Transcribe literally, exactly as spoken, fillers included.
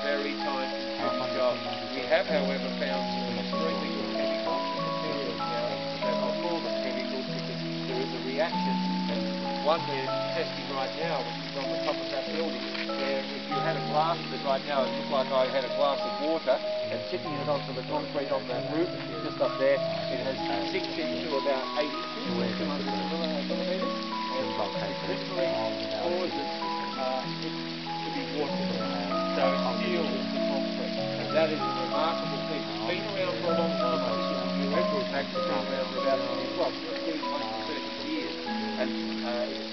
very time-consuming job. We have, however, found some extremely good chemicals and materials now that I'll call them chemicals because there is a reaction, and one we're testing right now, which is on the top of that building, where if you had a glass of it right now, it looked like I had a glass of water, and tipping it onto the concrete on that roof, just up there, it has six into about eight inches, two hundred millimetres, and it literally causes uh, it to be waterproof. So it seals the concrete, and that is a remarkable thing. It's been around for a long time. I think in the U S it's actually been around for about, well, twenty, twenty, thirty years, and uh,